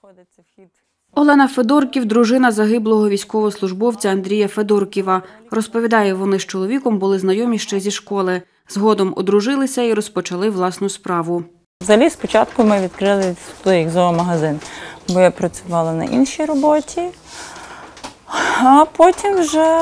Олена Федорків – дружина загиблого військовослужбовця Андрія Федорківа. Розповідає, вони з чоловіком були знайомі ще зі школи. Згодом одружилися і розпочали власну справу. Взагалі, спочатку ми відкрили як зоомагазин, бо я працювала на іншій роботі, а потім вже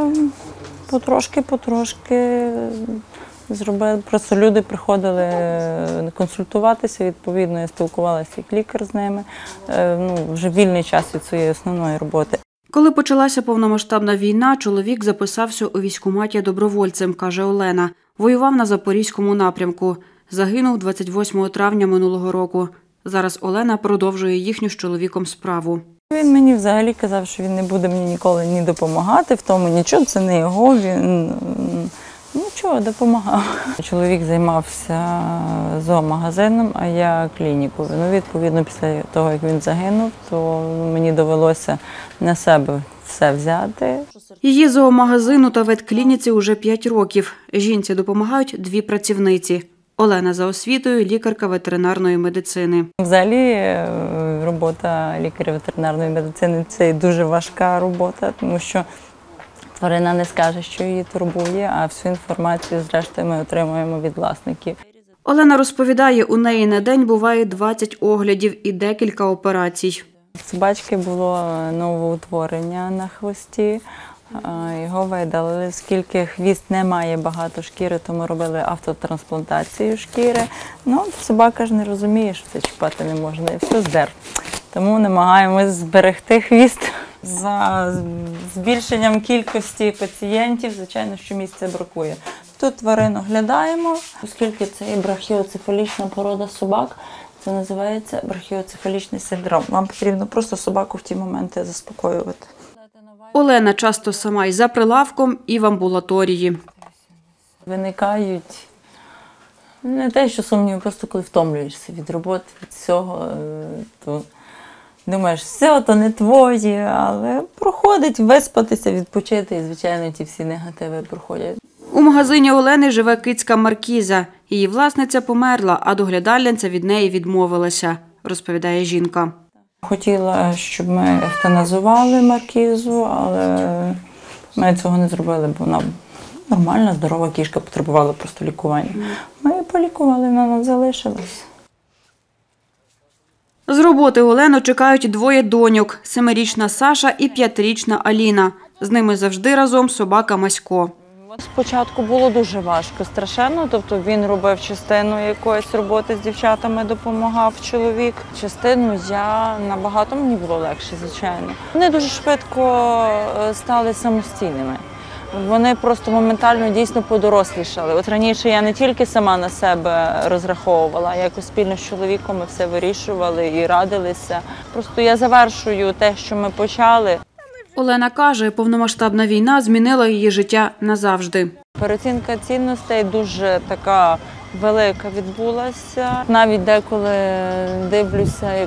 потрошки зробили. Просто люди приходили консультуватися, відповідно, я спілкувалася як лікар з ними, вже вільний час від своєї основної роботи. Коли почалася повномасштабна війна, чоловік записався у військкоматі добровольцем, каже Олена. Воював на Запорізькому напрямку. Загинув 28 травня минулого року. Зараз Олена продовжує їхню з чоловіком справу. Він мені взагалі казав, що він не буде мені ніколи ні допомагати в тому, нічого, це не його, він нічого, допомагав. Чоловік займався зоомагазином, а я клінікою. Відповідно, після того, як він загинув, то мені довелося на себе все взяти. Її зоомагазину та ветклініці уже 5 років. Жінці допомагають 2 працівниці. Олена за освітою – лікарка ветеринарної медицини. Взагалі робота лікаря ветеринарної медицини – це дуже важка робота, тому що тварина не скаже, що її турбує, а всю інформацію, зрештою, ми отримуємо від власників. Олена розповідає, у неї на день буває 20 оглядів і декілька операцій. У собачки було новоутворення на хвості, його видалили, оскільки хвіст не має багато шкіри, тому робили автотрансплантацію шкіри. Собака ж не розуміє, що це чіпати не можна, і все здер. Тому намагаємось зберегти хвіст. За збільшенням кількості пацієнтів, звичайно, що місця бракує. Тут тварин оглядаємо, оскільки це є брахіоцефалічна порода собак, це називається брахіоцефалічний синдром. Вам потрібно просто собаку в ті моменти заспокоювати. Олена часто сама і за прилавком, і в амбулаторії. Виникають не те, що сумніви, просто коли втомлюєшся від роботи, від всього, то думаєш, все, то не твоє, але проходить виспатися, відпочити, і, звичайно, ті всі негативи проходять. У магазині Олени живе кицька Маркіза. Її власниця померла, а доглядальниця від неї відмовилася, розповідає жінка. Хотіла, щоб ми евтаназували Маркізу, але ми цього не зробили, бо вона нормальна, здорова кішка, потребувала просто лікування. Ми її полікували, вона нам залишилась. З роботи Олену чекають 2 доньок – 7-річна Саша і 5-річна Аліна. З ними завжди разом собака Масько. Спочатку було дуже важко, страшенно, тобто він робив частину якоїсь роботи з дівчатами, допомагав чоловік. Частину набагато мені було легше, звичайно. Вони дуже швидко стали самостійними. Вони просто моментально дійсно подорослішали. От раніше я не тільки сама на себе розраховувала, а якось спільно з чоловіком ми все вирішували і радилися. Просто я завершую те, що ми почали. Олена каже, повномасштабна війна змінила її життя назавжди. Переоцінка цінностей дуже така велика відбулася. Навіть деколи дивлюся, як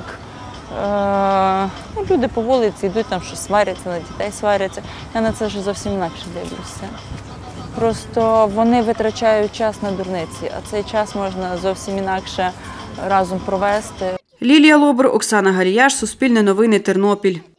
люди по вулиці йдуть, там щось сваряться, на дітей сваряться. Я на це вже зовсім інакше дивлюся. Просто вони витрачають час на дурниці, а цей час можна зовсім інакше разом провести. Лілія Лобур, Оксана Гаріяш, Суспільне новини, Тернопіль.